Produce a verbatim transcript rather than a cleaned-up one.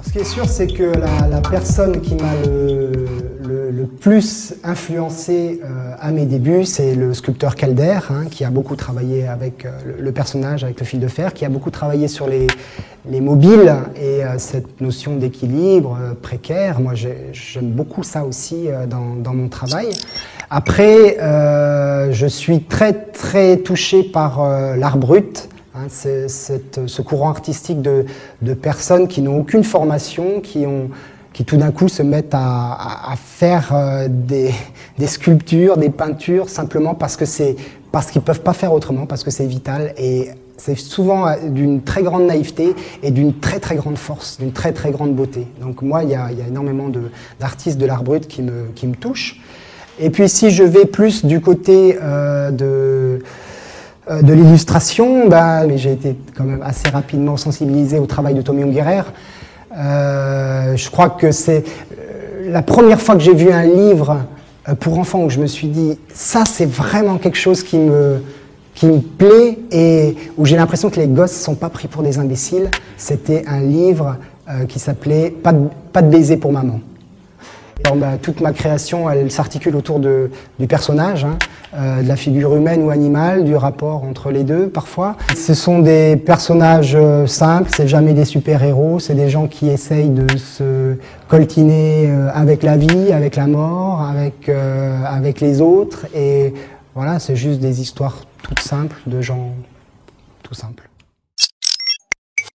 Ce qui est sûr, c'est que la, la personne qui m'a le, le, le plus influencé euh, à mes débuts, c'est le sculpteur Calder, hein, qui a beaucoup travaillé avec euh, le, le personnage, avec le fil de fer, qui a beaucoup travaillé sur les, les mobiles et euh, cette notion d'équilibre euh, précaire. Moi, j'aime beaucoup ça aussi euh, dans, dans mon travail. Après, euh, je suis très très touché par euh, l'art brut. Hein, c'est, cette, ce courant artistique de, de personnes qui n'ont aucune formation, qui, ont, qui tout d'un coup se mettent à, à, à faire euh, des, des sculptures, des peintures, simplement parce que c'est, parce qu'ils ne peuvent pas faire autrement, parce que c'est vital. Et c'est souvent d'une très grande naïveté et d'une très très grande force, d'une très très grande beauté. Donc moi, il y a, il y a énormément de, d'artistes de l'art brut qui me, qui me touchent. Et puis si je vais plus du côté euh, de... de l'illustration, bah, mais j'ai été quand même assez rapidement sensibilisé au travail de Tommy Ungerer. Euh, je crois que c'est euh, la première fois que j'ai vu un livre euh, pour enfants où je me suis dit ça c'est vraiment quelque chose qui me, qui me plaît et où j'ai l'impression que les gosses ne sont pas pris pour des imbéciles. C'était un livre euh, qui s'appelait Pas de, pas de baiser pour maman. Alors, bah, toute ma création, elle s'articule autour de, du personnage, hein, euh, de la figure humaine ou animale, du rapport entre les deux parfois. Ce sont des personnages euh, simples, c'est jamais des super-héros, c'est des gens qui essayent de se coltiner euh, avec la vie, avec la mort, avec, euh, avec les autres. Et voilà, c'est juste des histoires toutes simples de gens tout simples.